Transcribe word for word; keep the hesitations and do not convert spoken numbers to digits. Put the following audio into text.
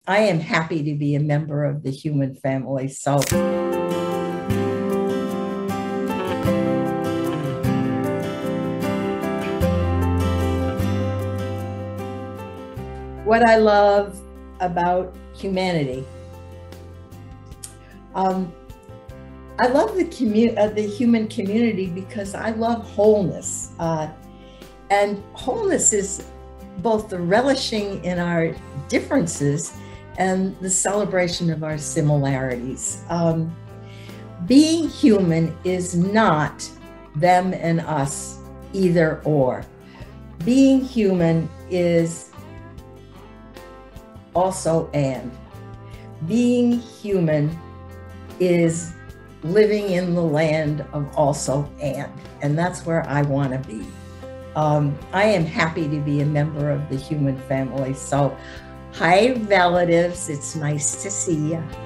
I am happy to be a member of the human family. So what I love about humanity, um, I love the commu- uh, the human community because I love wholeness. Uh, and wholeness is both the relishing in our differences and the celebration of our similarities. Um, being human is not them and us, either or. Being human is also and. Being human is living in the land of also and, and that's where I want to be. Um, I am happy to be a member of the human family. So, hi relatives, it's nice to see you.